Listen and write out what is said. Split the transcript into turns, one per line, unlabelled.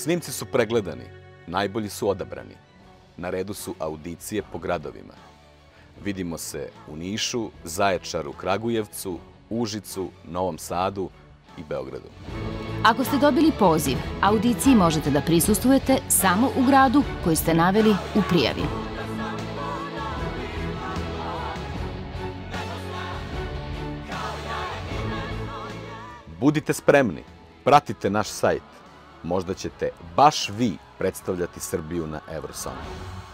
Snimci su pregledani, najbolji su odabrani. Na redu su audicije po gradovima. Vidimo se u Nišu, Zaječaru, Kragujevcu, Užicu, Novom Sadu i Beogradu.
Ako ste dobili poziv, audiciji možete da prisustvujete samo u gradu koji ste naveli u prijavi.
Budite spremni, pratite naš sajt. Možda ćete baš vi predstavljati Srbiju na Eurosongu.